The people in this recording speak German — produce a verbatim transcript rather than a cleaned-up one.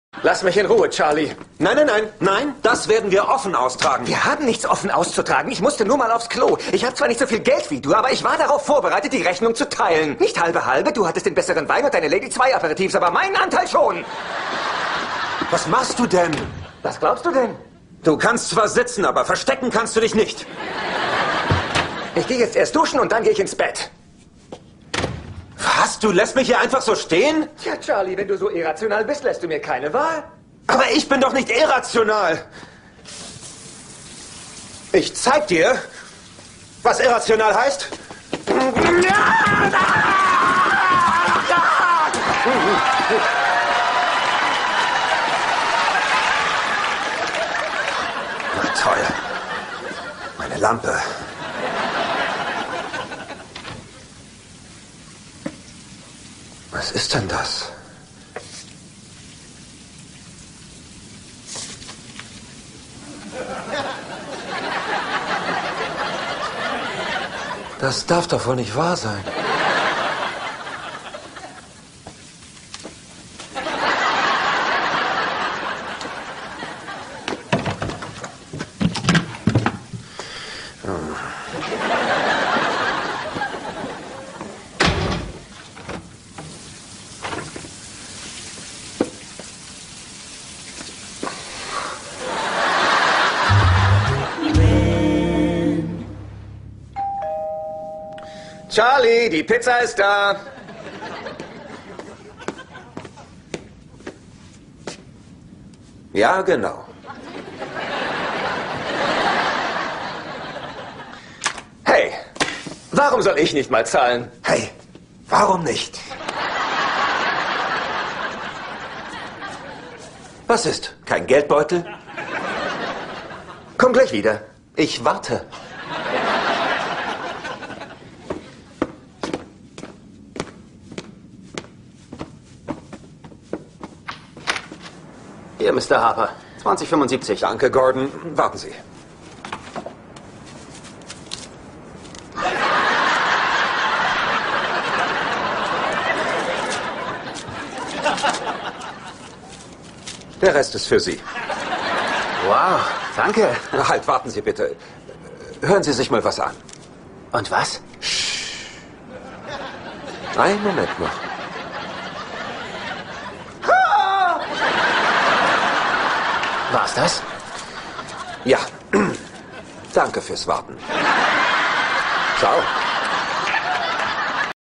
Lass mich in Ruhe, Charlie. Nein, nein, nein, nein, das werden wir offen austragen. Wir haben nichts offen auszutragen. Ich musste nur mal aufs Klo. Ich habe zwar nicht so viel Geld wie du, aber ich war darauf vorbereitet, die Rechnung zu teilen. Nicht halbe halbe, du hattest den besseren Wein und deine Lady zwei Aperitifs, aber meinen Anteil schon. Was machst du denn? Was glaubst du denn? Du kannst zwar sitzen, aber verstecken kannst du dich nicht. Ich gehe jetzt erst duschen und dann gehe ich ins Bett. Was? Du lässt mich hier einfach so stehen? Tja, Charlie, wenn du so irrational bist, lässt du mir keine Wahl. Aber ich bin doch nicht irrational. Ich zeig dir, was irrational heißt. Na toll. Meine Lampe. Was ist denn das? Das darf doch wohl nicht wahr sein. Charlie, die Pizza ist da. Ja, genau. Hey, warum soll ich nicht mal zahlen? Hey, warum nicht? Was ist? Kein Geldbeutel? Komm gleich wieder. Ich warte. Hier, Mister Harper. zwanzig fünfundsiebzig. Danke, Gordon. Warten Sie. Der Rest ist für Sie. Wow, danke. Halt, warten Sie bitte. Hören Sie sich mal was an. Und was? Einen Moment noch. War's das? Ja. Danke fürs Warten. Ciao.